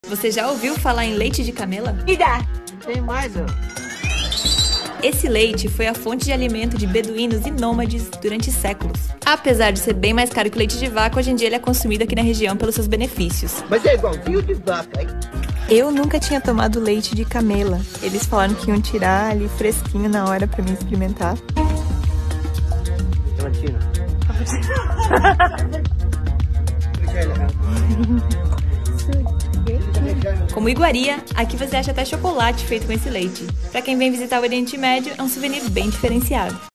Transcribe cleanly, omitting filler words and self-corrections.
Você já ouviu falar em leite de camela? Me dá. Tem mais, ó. Esse leite foi a fonte de alimento de beduínos e nômades durante séculos. Apesar de ser bem mais caro que o leite de vaca, hoje em dia ele é consumido aqui na região pelos seus benefícios. Mas é igualzinho de vaca, hein? Eu nunca tinha tomado leite de camela. Eles falaram que iam tirar ali fresquinho na hora pra mim experimentar. Valentina. Como iguaria, aqui você acha até chocolate feito com esse leite. Pra quem vem visitar o Oriente Médio, é um souvenir bem diferenciado.